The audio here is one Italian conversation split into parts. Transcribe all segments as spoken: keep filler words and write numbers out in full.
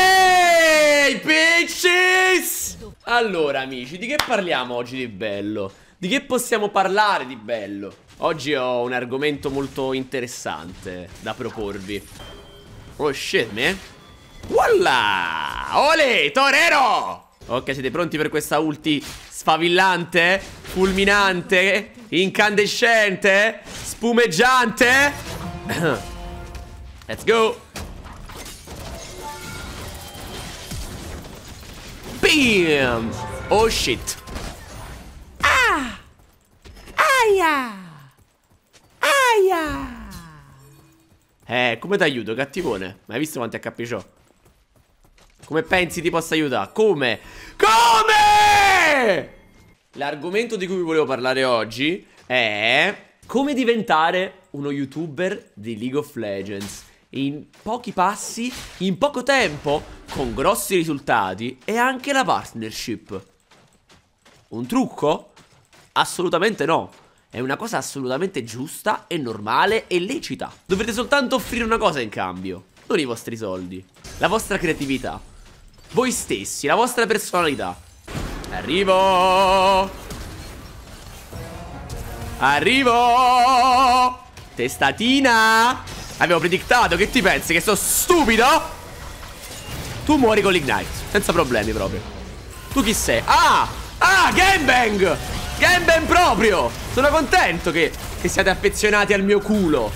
Hey, bitches! Allora, amici, di che parliamo oggi di bello? Di che possiamo parlare di bello? Oggi ho un argomento molto interessante da proporvi. Oh shit, man. Voilà! Olè, torero! Ok, siete pronti per questa ulti sfavillante, fulminante, incandescente, spumeggiante? Let's go! Bam! Oh shit! Ah! Aia! Aia! Eh, come ti aiuto, cattivone? Ma hai visto quanti H P c'ho? Come pensi ti possa aiutare? Come? Come? L'argomento di cui vi volevo parlare oggi è come diventare uno YouTuber di League of Legends in pochi passi, in poco tempo, con grossi risultati e anche la partnership. Un trucco? Assolutamente no. È una cosa assolutamente giusta e normale e lecita. Dovrete soltanto offrire una cosa in cambio. Non i vostri soldi. La vostra creatività. Voi stessi, la vostra personalità. Arrivo! Arrivo! Testatina! Avevo predictato, che ti pensi? Che sono stupido? Tu muori con l'ignite, senza problemi proprio. Tu chi sei? Ah! Ah, gangbang! Gangbang proprio! Sono contento che, che siate affezionati al mio culo.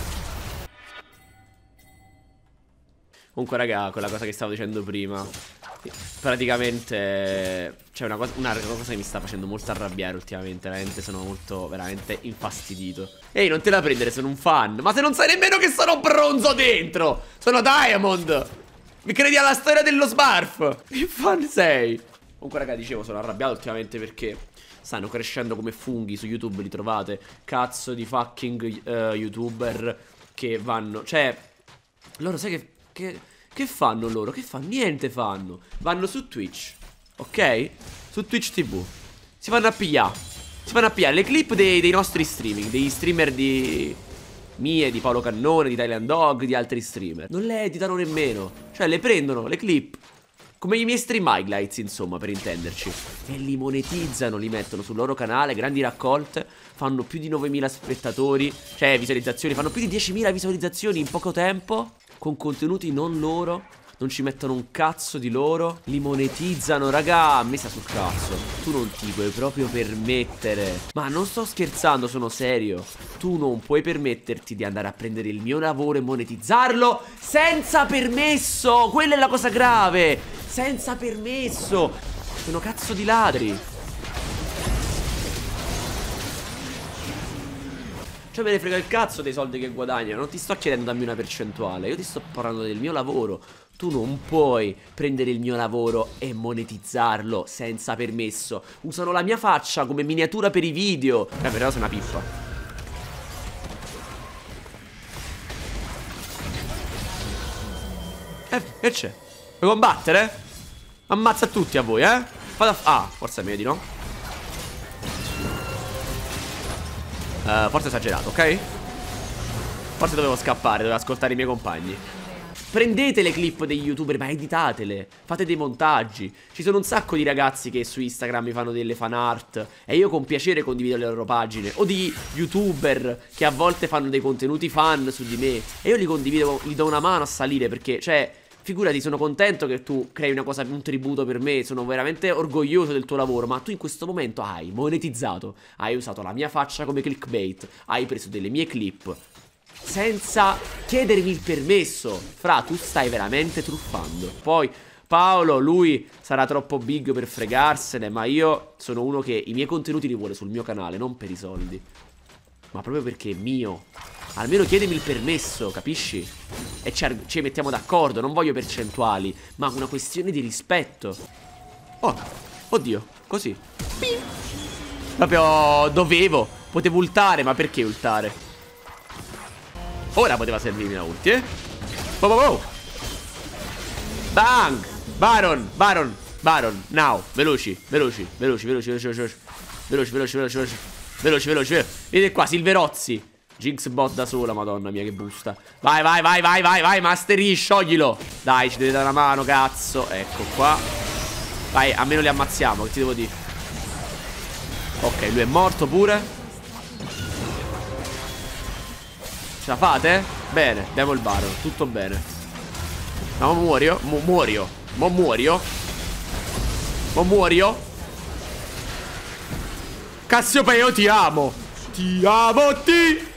Comunque raga, quella cosa che stavo dicendo prima, praticamente c'è una cosa, una cosa che mi sta facendo molto arrabbiare ultimamente. Veramente sono molto, veramente infastidito. Ehi, non te la prendere, sono un fan. Ma se non sai nemmeno che sono bronzo dentro! Sono Diamond! Mi credi alla storia dello Sbarf? Che fan sei? Comunque raga, dicevo, sono arrabbiato ultimamente perché stanno crescendo come funghi su YouTube. Li trovate cazzo di fucking uh, YouTuber che vanno, cioè, loro sai che... Che, che fanno loro? Che fanno? Niente fanno. Vanno su Twitch, ok? Su Twitch T V. Si vanno a pigliare Si vanno a pigliare le clip dei, dei nostri streaming, degli streamer di... mie, di Paolo Cannone, di Thailand Dog, di altri streamer. Non le editano nemmeno. Cioè le prendono, le clip, come i miei stream highlights, insomma, per intenderci, e li monetizzano, li mettono sul loro canale, grandi raccolte. Fanno più di novemila spettatori, cioè visualizzazioni, fanno più di diecimila visualizzazioni in poco tempo, con contenuti non loro, non ci mettono un cazzo di loro, li monetizzano, raga, a me sta sul cazzo. Tu non ti puoi proprio permettere. Ma non sto scherzando, sono serio. Tu non puoi permetterti di andare a prendere il mio lavoro e monetizzarlo senza permesso. Quella è la cosa grave. Senza permesso. Sono cazzo di ladri. Cioè me ne frega il cazzo dei soldi che guadagnano. Non ti sto chiedendo dammi una percentuale. Io ti sto parlando del mio lavoro. Tu non puoi prendere il mio lavoro e monetizzarlo senza permesso. Usano la mia faccia come miniatura per i video. Eh, però sei una pippa. Eh, che c'è? Vuoi combattere? Ammazza tutti a voi, eh? Vado a... Ah, forse è meglio di no. uh, Forse esagerato, ok? Forse dovevo scappare, dovevo ascoltare i miei compagni. Prendete le clip degli youtuber, ma editatele. Fate dei montaggi. Ci sono un sacco di ragazzi che su Instagram mi fanno delle fan art e io con piacere condivido le loro pagine. O di youtuber che a volte fanno dei contenuti fan su di me e io li condivido, gli do una mano a salire perché, cioè, figurati, sono contento che tu crei una cosa, un tributo per me. Sono veramente orgoglioso del tuo lavoro. Ma tu in questo momento hai monetizzato, hai usato la mia faccia come clickbait, hai preso delle mie clip senza chiedermi il permesso. Fra, tu stai veramente truffando. Poi Paolo, lui sarà troppo big per fregarsene, ma io sono uno che i miei contenuti li vuole sul mio canale, non per i soldi, ma proprio perché è mio. Almeno chiedimi il permesso, capisci? E ci, ci mettiamo d'accordo. Non voglio percentuali, ma una questione di rispetto. Oh, oddio, così proprio dovevo. Potevo ultare, ma perché ultare? Ora poteva servirmi la ulti, eh? Wow, wow, wow. Bang! Baron, Baron, Baron, now. Veloci, veloci, veloci, veloci, veloci, veloci. Veloci, veloci, veloci, veloci. Veloci, veloci, veloci. Vedete qua, Silverozzi. Jinx bot da sola, madonna mia che busta. Vai, vai, vai, vai, vai, vai, Master Yi, scioglilo. Dai, ci deve dare una mano, cazzo. Ecco qua. Vai, almeno li ammazziamo, che ti devo dire. Ok, lui è morto pure. Ce la fate? Bene, abbiamo il Baron, tutto bene. No, muorio, Mu muorio. Mo muorio. Mo muorio. Cassiopeia, io ti amo. Ti amo, ti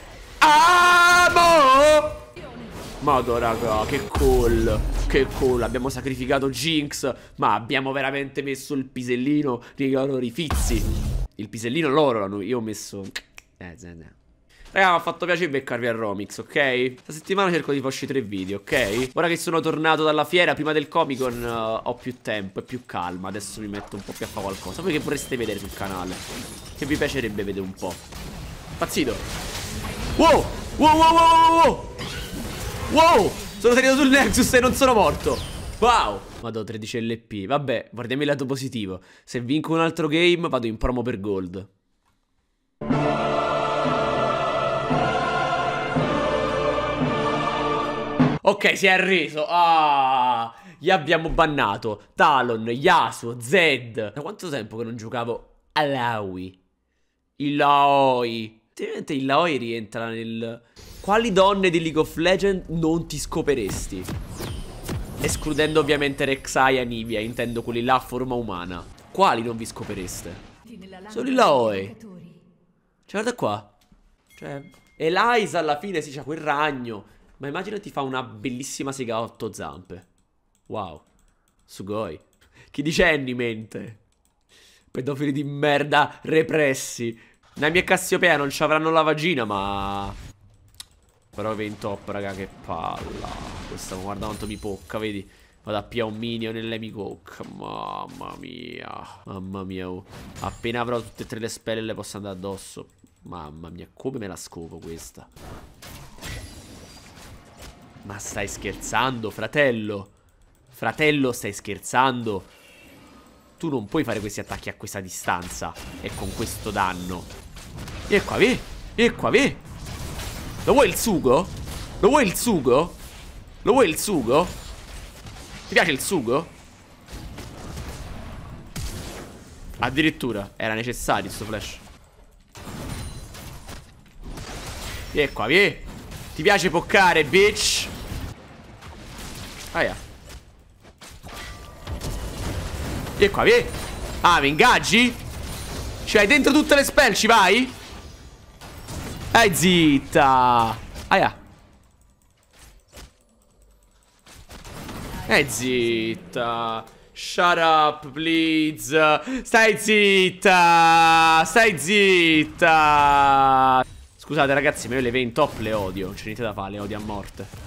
amo. Madò, raga, che cool. Che cool, abbiamo sacrificato Jinx, ma abbiamo veramente messo il pisellino nei loro rifizzi. Il pisellino loro, io ho messo eh, eh, eh. Raga, mi ha fatto piacere beccarvi a Romix, ok? Questa settimana cerco di farci tre video, ok? Ora che sono tornato dalla fiera, prima del Comic Con, uh, ho più tempo e più calma. Adesso mi metto un po' più a fare qualcosa. Voi che vorreste vedere sul canale? Che vi piacerebbe vedere un po'? Pazzito. Wow! Wow, wow, wow, wow! Wow! Sono salito sul Nexus e non sono morto. Wow! Vado tredici L P. Vabbè, guardiamo il lato positivo. Se vinco un altro game, vado in promo per gold. Ok, si è arreso. Ah, gli abbiamo bannato Talon, Yasuo, Zed. Da quanto tempo che non giocavo a Laoi? Il Laoi. Ovviamente il Laoi rientra nel... Quali donne di League of Legends non ti scoperesti? Escludendo ovviamente Rek'Sai e Anivia, intendo quelli là a forma umana. Quali non vi scopereste? Solo il Laoi. Cioè, guarda qua. Cioè, Eliza alla fine si c'ha quel ragno. Ma immaginati fa una bellissima sega a otto zampe. Wow. Sugoi. Chi dice Annie mente? Pedofili di merda repressi. Nami e Cassiopea non ci avranno la vagina, ma... Però va in top, raga, che palla. Questa, guarda quanto mi pocca, vedi? Vado a pia un minion e lei mi cocca. Mamma mia. Mamma mia, oh. Appena avrò tutte e tre le spelle le posso andare addosso. Mamma mia, come me la scopo questa? Ma stai scherzando, fratello? Fratello, stai scherzando? Tu non puoi fare questi attacchi a questa distanza e con questo danno. Vieni qua, vieni. Vieni qua, vieni. Lo vuoi il sugo? Lo vuoi il sugo? Lo vuoi il sugo? Ti piace il sugo? Addirittura era necessario sto flash. Vieni qua, vieni. Ti piace poccare, bitch? Aia. Vieni qua, vieni. Ah, mi ingaggi? Ci hai dentro tutte le spell, ci vai? Dai, zitta. Aia. Eh, zitta. Shut up, please. Stai zitta. Stai zitta. Scusate ragazzi, ma io le vein top le odio. Non c'è niente da fare, le odio a morte.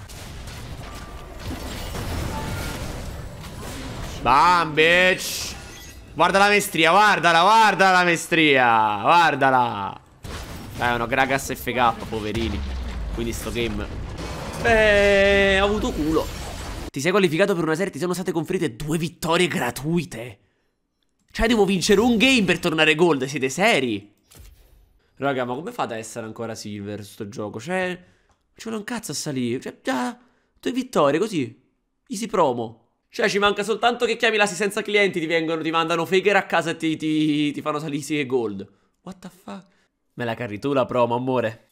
Bam, bitch. Guarda la maestria, guardala, guarda la maestria. Guardala. Dai, una Gragas F K, poverini. Quindi sto game Eh, ho avuto culo. Ti sei qualificato per una serie, ti sono state conferite due vittorie gratuite. Cioè devo vincere un game per tornare gold, siete seri? Raga, ma come fate ad essere ancora silver sto gioco? Cioè, ci vuole un cazzo a salire. Cioè, già, due vittorie così. Easy promo. Cioè, ci manca soltanto che chiami l'asi senza clienti, ti vengono, ti mandano faker a casa e ti, ti, ti fanno salire e gold. What the fuck? Me la carri tu la promo, amore.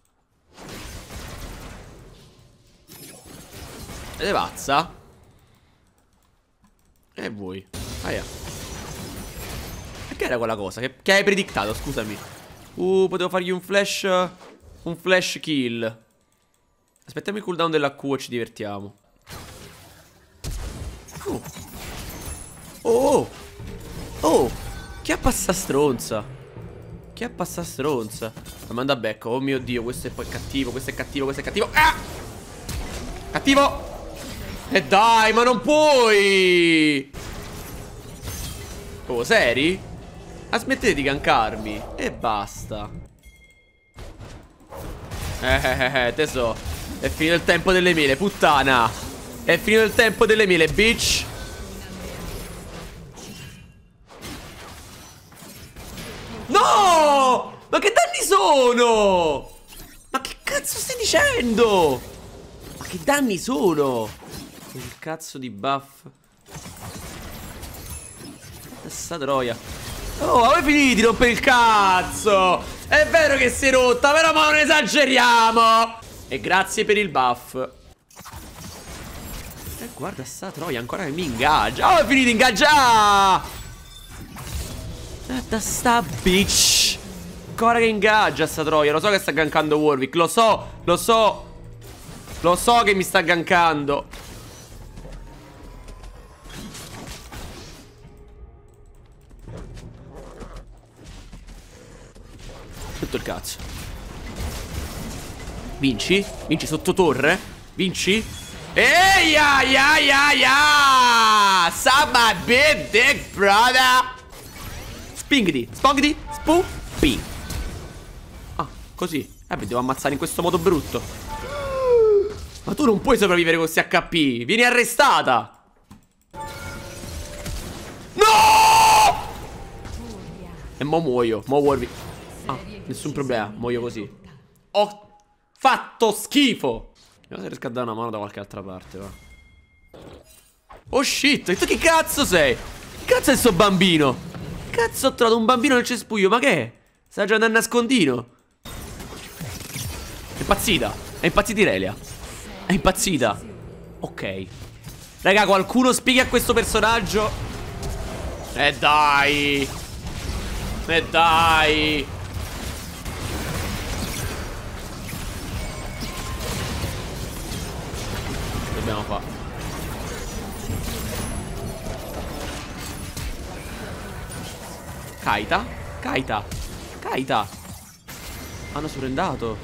Ed è pazza? E vuoi? Aia. E che era quella cosa? Che, che hai predictato, scusami. Uh, potevo fargli un flash. Un flash kill. Aspettiamo il cooldown della Q e ci divertiamo. Oh. Oh. Oh. Chi ha passa stronza? Chi ha passa stronza? Ma manda back. Oh mio Dio, questo è poi cattivo. Questo è cattivo, questo è cattivo. Ah! Cattivo. E dai, ma non puoi. Oh, seri? Ah, smettete di gankarmi. E basta. Eh eh eh, eh tesoro. È finito il tempo delle mele, puttana. È finito il tempo delle mele, bitch. No! Ma che danni sono? Ma che cazzo stai dicendo? Ma che danni sono? Il cazzo di buff. Sta troia. Oh, ma finiti di rompere il cazzo. È vero che si è rotta, però ma non esageriamo. E grazie per il buff. E guarda sta troia, ancora che mi ingaggia. Oh, è finito di ingaggiare. Guarda sta bitch. Ancora che ingaggia sta troia. Lo so che sta gankando Warwick. Lo so, lo so. Lo so che mi sta gankando. Tutto il cazzo. Vinci? Vinci sotto torre? Vinci? Ehi ya ya ya ya! Suck my big dick, brother! Spingiti, spongiti, spu, ping. Ah, così. Eh beh, devo ammazzare in questo modo brutto. Ma tu non puoi sopravvivere con questi H P. Vieni arrestata. No! E mo muoio, mo Warwick. Ah, nessun problema, muoio così. Ho fatto schifo. Vediamo se riesco a dare una mano da qualche altra parte, va. Oh shit, e tu chi cazzo sei? Che cazzo è sto bambino? Cazzo ho trovato un bambino nel cespuglio, ma che è? Sta giocando a nascondino. È impazzita. È impazzita Irelia. È impazzita. Ok. Raga, qualcuno spieghi a questo personaggio. Eh dai. Eh dai. Dobbiamo fare. Kaita? Kaita? Kaita? Hanno surrendato.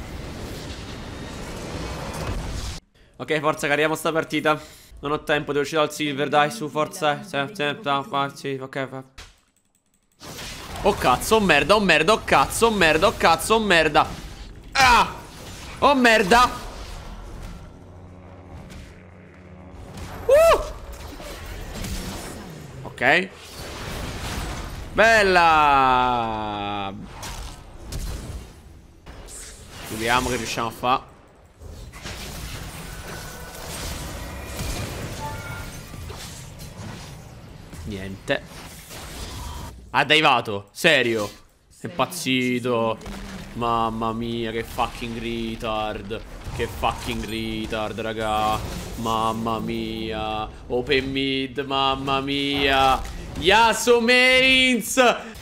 Ok, forza, carichiamo sta partita. Non ho tempo, devo uscire dal silver, dai, su, forza. Sì, sì, sì, ok. Oh cazzo, oh merda, oh merda, oh cazzo, oh merda, oh cazzo, oh merda. Ah! Oh merda. Uh! Ok. Bella. Vediamo che riusciamo a fare. Niente. Ha daivato. Serio. È impazzito. Mamma mia, che fucking retard. Che fucking retard, raga. Mamma mia. Open mid, mamma mia. Yasuo mains.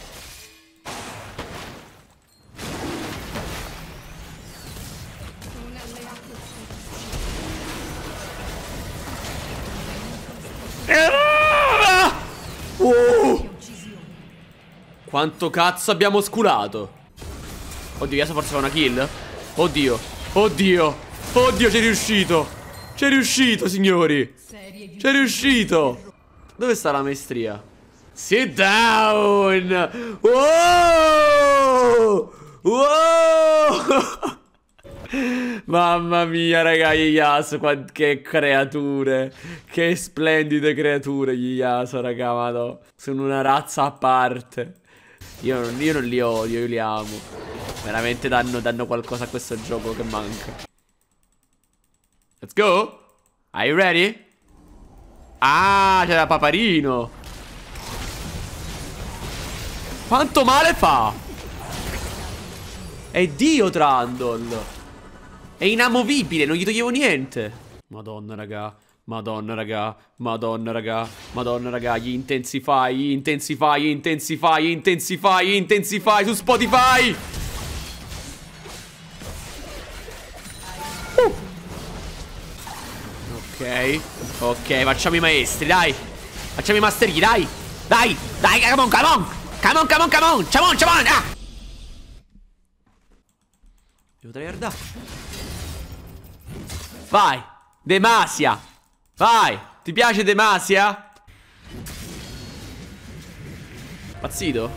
Oh. Quanto cazzo abbiamo sculato? Oddio, Yasuo forse fa una kill? Oddio. Oddio. Oddio, c'è riuscito. C'è riuscito, signori. C'è riuscito. Dove sta la maestria? Sit down. Wow. Wow. Mamma mia, raga, gli Yasuo, che creature. Che splendide creature gli Yasuo, raga, madò. Sono una razza a parte. Io non, io non li odio, io li amo. Veramente danno, danno qualcosa a questo gioco che manca. Let's go. Are you ready? Ah, c'era Paparino. Quanto male fa? È Dio Trundle. È inamovibile, non gli toglievo niente. Madonna raga. Madonna raga. Madonna raga. Madonna raga. Gli intensify, gli intensify, gli intensify, gli intensify, gli intensify su Spotify. uh. Ok. Ok, facciamo i maestri, dai. Facciamo i master key, dai. Dai, dai, come on, come on. Come on, come on, come on. Come on, come on. Ah. Devo tryhardare. Vai. Demacia. Vai. Ti piace Demacia? Pazzito?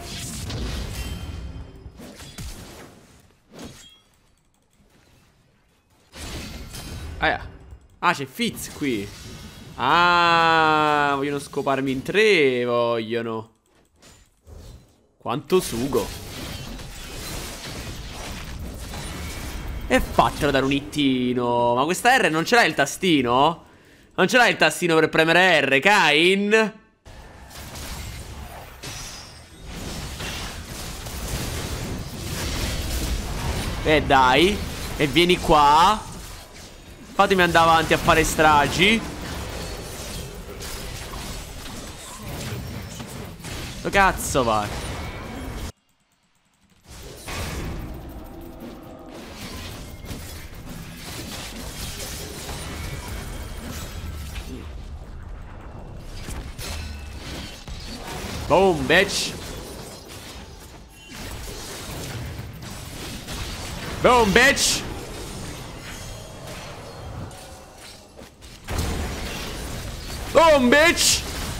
Ah, ah c'è Fizz qui. Ah, vogliono scoparmi in tre. Vogliono. Quanto sugo. E fatelo dare un ittino. Ma questa R non ce l'hai il tastino? Non ce l'hai il tastino per premere R, Kain? E dai. E vieni qua. Fatemi andare avanti a fare stragi. Dove cazzo vai? Boom, bitch. Boom, bitch. Boom, bitch.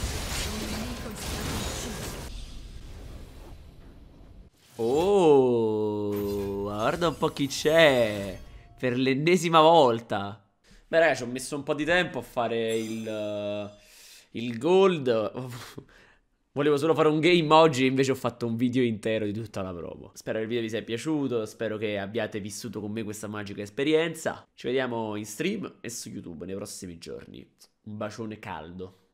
Oh, guarda un po' chi c'è. Per l'ennesima volta. Beh ragazzi, ci ho messo un po' di tempo a fare il, uh, il gold. Volevo solo fare un game oggi, invece ho fatto un video intero di tutta la promo. Spero che il video vi sia piaciuto, spero che abbiate vissuto con me questa magica esperienza. Ci vediamo in stream e su YouTube nei prossimi giorni. Un bacione caldo.